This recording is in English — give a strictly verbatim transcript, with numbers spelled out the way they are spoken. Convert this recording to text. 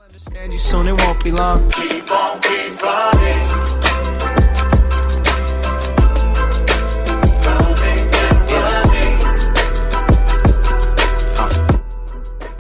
Understand you soon, it won't be long. Keep on, keep